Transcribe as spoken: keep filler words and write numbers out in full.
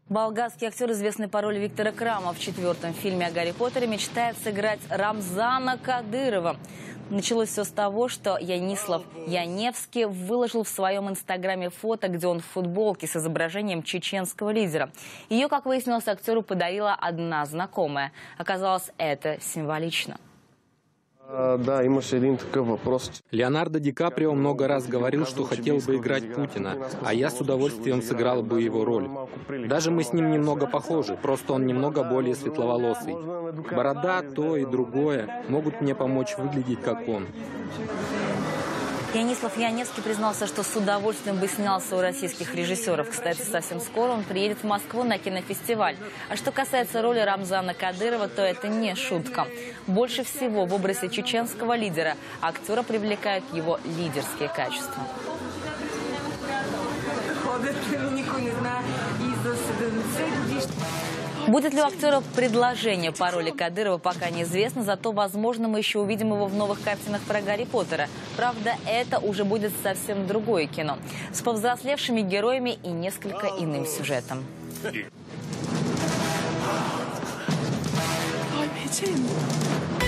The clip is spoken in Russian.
Болгарский актер, известный по роли Виктора Крама в четвертом фильме о Гарри Поттере, мечтает сыграть Рамзана Кадырова. Началось все с того, что Янислав Яневский выложил в своем инстаграме фото, где он в футболке с изображением чеченского лидера. Ее, как выяснилось, актеру подарила одна знакомая. Оказалось, это символично. Да, имаше един такъв вопрос. Леонардо Ди Каприо много раз говорил, что хотел бы играть Путина, а я с удовольствием сыграл бы его роль. Даже мы с ним немного похожи, просто он немного более светловолосый. Борода, то и другое могут мне помочь выглядеть как он. Янислав Яневский признался, что с удовольствием бы снялся у российских режиссеров. Кстати, совсем скоро он приедет в Москву на кинофестиваль. А что касается роли Рамзана Кадырова, то это не шутка. Больше всего в образе чеченского лидера актера привлекают его лидерские качества. Будет ли у актера предложение по роли Кадырова, пока неизвестно, зато, возможно, мы еще увидим его в новых картинах про Гарри Поттера. Правда, это уже будет совсем другое кино, с повзрослевшими героями и несколько иным сюжетом. I'm hitting.